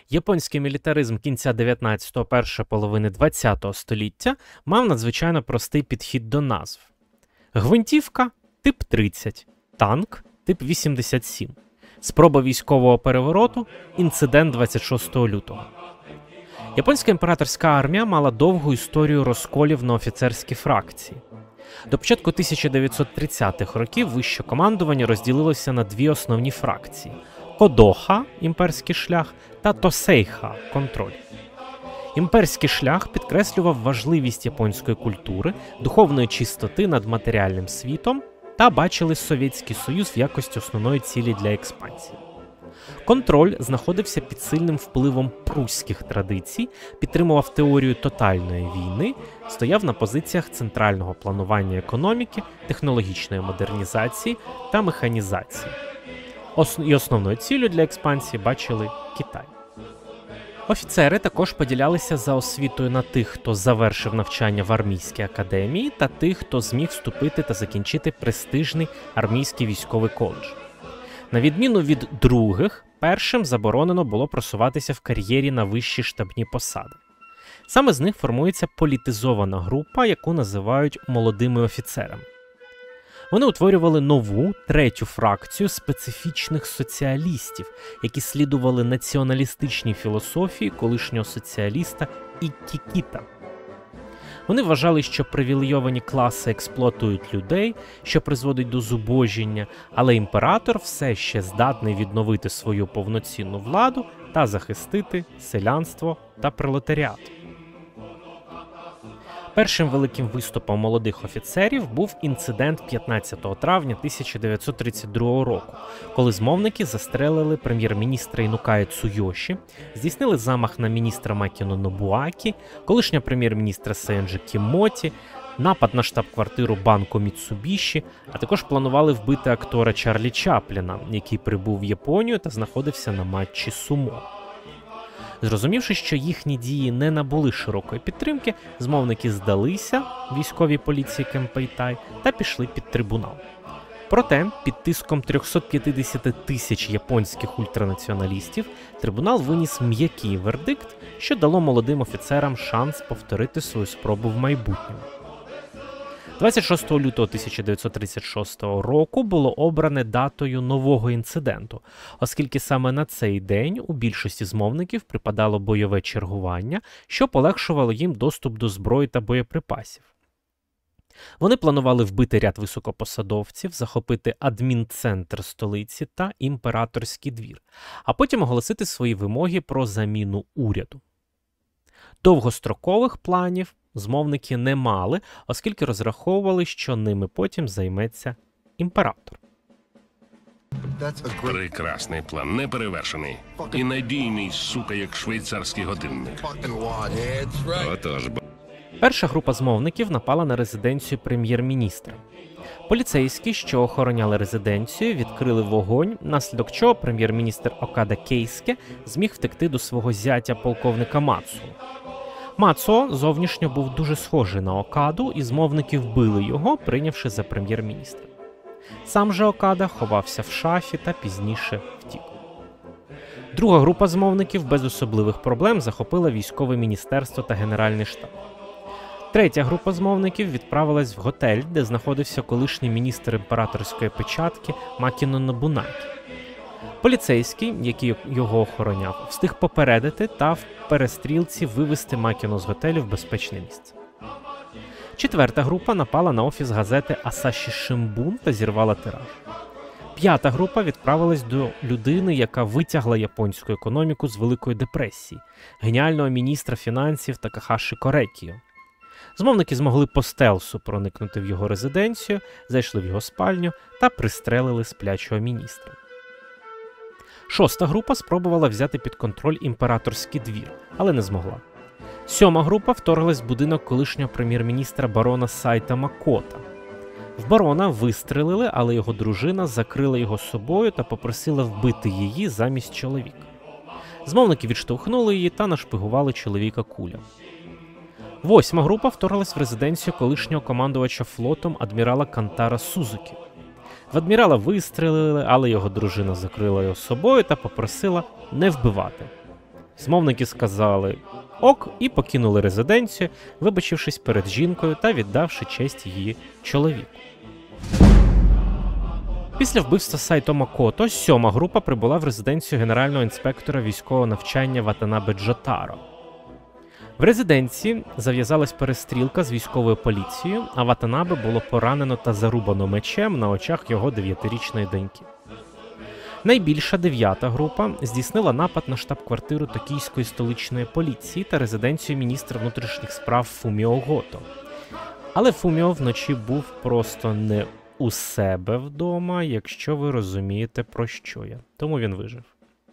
Японський мілітаризм кінця 19-го, першої половини 20-го століття мав надзвичайно простий підхід до назв. Гвинтівка – тип 30, танк – тип 87, спроба військового перевороту – інцидент 26 лютого. Японська імператорська армія мала довгу історію розколів на офіцерські фракції. До початку 1930-х років вище командування розділилося на дві основні фракції – Кодоха – імперський шлях та Тосейха – контроль. Імперський шлях підкреслював важливість японської культури, духовної чистоти над матеріальним світом та бачили Совєтський Союз в якості основної цілі для експансії. Контроль знаходився під сильним впливом прусських традицій, підтримував теорію тотальної війни, стояв на позиціях центрального планування економіки, технологічної модернізації та механізації. І основною ціллю для експансії бачили Китай. Офіцери також поділялися за освітою на тих, хто завершив навчання в армійській академії, та тих, хто зміг вступити та закінчити престижний армійський військовий коледж. На відміну від других, першим заборонено було просуватися в кар'єрі на вищі штабні посади. Саме з них формується політизована група, яку називають молодими офіцерами. Вони утворювали нову, третю фракцію специфічних соціалістів, які слідували націоналістичній філософії колишнього соціаліста Іккікіта. Вони вважали, що привілейовані класи експлуатують людей, що призводить до зубожіння, але імператор все ще здатний відновити свою повноцінну владу та захистити селянство та пролетаріат. Першим великим виступом молодих офіцерів був інцидент 15 травня 1932 року, коли змовники застрелили прем'єр-міністра Інукая Цуйоші, здійснили замах на міністра Макіно Нобуакі, колишнього прем'єр-міністра Сенджі Кімоті, напад на штаб-квартиру банку Міцубіші, а також планували вбити актора Чарлі Чапліна, який прибув в Японію та знаходився на матчі сумо. Зрозумівши, що їхні дії не набули широкої підтримки, змовники здалися військовій поліції Кемпейтай та пішли під трибунал. Проте, під тиском 350 тисяч японських ультранаціоналістів, трибунал виніс м'який вердикт, що дало молодим офіцерам шанс повторити свою спробу в майбутньому. 26 лютого 1936 року було обране датою нового інциденту, оскільки саме на цей день у більшості змовників припадало бойове чергування, що полегшувало їм доступ до зброї та боєприпасів. Вони планували вбити ряд високопосадовців, захопити адмінцентр столиці та імператорський двір, а потім оголосити свої вимоги про заміну уряду. Довгострокових планів змовники не мали, оскільки розраховували, що ними потім займеться імператор. Прекрасний план, неперевершений. І надійний, сука, як швейцарський годинник. Отож. Перша група змовників напала на резиденцію прем'єр-міністра. Поліцейські, що охороняли резиденцію, відкрили вогонь, внаслідок чого прем'єр-міністр Окада Кейске зміг втекти до свого зятя полковника Мацуо. Мацуо зовнішньо був дуже схожий на Окаду, і змовники вбили його, прийнявши за прем'єр-міністра. Сам же Окада ховався в шафі та пізніше втік. Друга група змовників без особливих проблем захопила військове міністерство та генеральний штаб. Третя група змовників відправилась в готель, де знаходився колишній міністр імператорської печатки Макіно Нобунакі. Поліцейський, який його охороняв, встиг попередити та в перестрілці вивести Макіно з готелю в безпечне місце. Четверта група напала на офіс газети Асаші Шимбун та зірвала тираж. П'ята група відправилась до людини, яка витягла японську економіку з Великої депресії, геніального міністра фінансів Такахаші Корекіо. Змовники змогли по стелсу проникнути в його резиденцію, зайшли в його спальню та пристрелили сплячого міністра. Шоста група спробувала взяти під контроль імператорський двір, але не змогла. Сьома група вторглась в будинок колишнього прем'єр-міністра барона Сайта Макота. В барона вистрелили, але його дружина закрила його собою та попросила вбити її замість чоловіка. Змовники відштовхнули її та нашпигували чоловіка кулями. Восьма група вторглась в резиденцію колишнього командувача флотом адмірала Кантара Сузукі. В адмірала вистрелили, але його дружина закрила його собою та попросила не вбивати. Змовники сказали «ок» і покинули резиденцію, вибачившись перед жінкою та віддавши честь її чоловіку. Після вбивства Сайто Макото 7-ма група прибула в резиденцію генерального інспектора військового навчання Ватанабе Джотаро. В резиденції зав'язалась перестрілка з військовою поліцією, а Ватанабе було поранено та зарубано мечем на очах його 9-річної доньки. Найбільша 9-та група здійснила напад на штаб-квартиру токійської столичної поліції та резиденцію міністра внутрішніх справ Фуміо Гото. Але Фуміо вночі був просто не у себе вдома, якщо ви розумієте, про що я. Тому він вижив.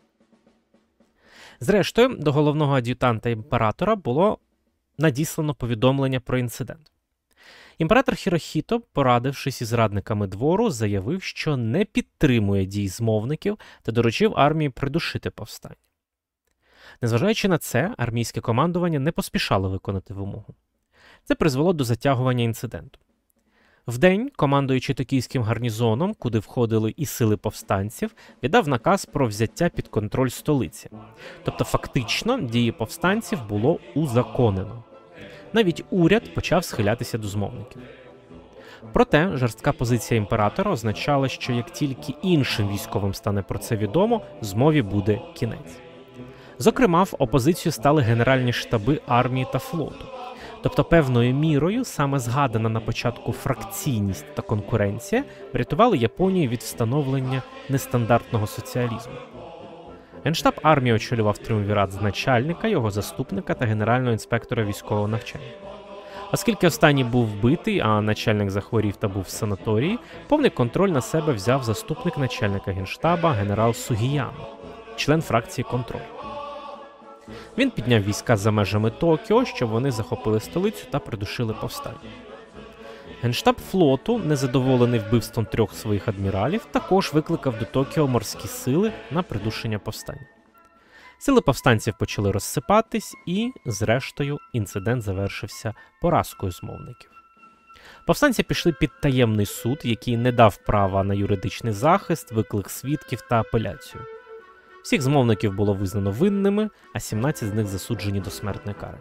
Зрештою, до головного ад'ютанта імператора було надіслано повідомлення про інцидент. Імператор Хірохіто, порадившись із радниками двору, заявив, що не підтримує дій змовників та доручив армії придушити повстання. Незважаючи на це, армійське командування не поспішало виконати вимогу. Це призвело до затягування інциденту. Вдень, командуючи токійським гарнізоном, куди входили і сили повстанців, віддав наказ про взяття під контроль столиці. Тобто фактично дії повстанців було узаконено. Навіть уряд почав схилятися до змовників. Проте жорстка позиція імператора означала, що як тільки іншим військовим стане про це відомо, змові буде кінець. Зокрема, в опозицію стали генеральні штаби армії та флоту. Тобто певною мірою саме згадана на початку фракційність та конкуренція врятували Японію від встановлення нестандартного соціалізму. Генштаб армії очолював тріумвірат з начальника, його заступника та генерального інспектора військового навчання. Оскільки останній був вбитий, а начальник захворів та був в санаторії, повний контроль на себе взяв заступник начальника генштаба генерал Сугіяма, член фракції «Контроль». Він підняв війська за межами Токіо, щоб вони захопили столицю та придушили повстання. Генштаб флоту, незадоволений вбивством 3 своїх адміралів, також викликав до Токіо морські сили на придушення повстання. Сили повстанців почали розсипатись і, зрештою, інцидент завершився поразкою змовників. Повстанці пішли під таємний суд, який не дав права на юридичний захист, виклик свідків та апеляцію. Всіх змовників було визнано винними, а 17 з них засуджені до смертної кари.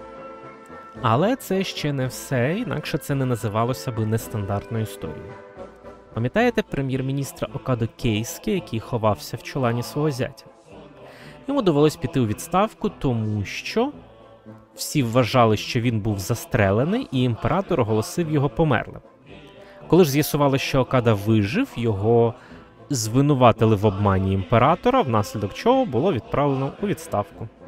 Але це ще не все, інакше це не називалося би нестандартною історією. Пам'ятаєте прем'єр-міністра Окадо Кейске, який ховався в чолані свого зятя? Йому довелось піти у відставку, тому що всі вважали, що він був застрелений, і імператор оголосив його померлим. Коли ж з'ясували, що Окада вижив, його звинуватили в обмані імператора, внаслідок чого було відправлено у відставку.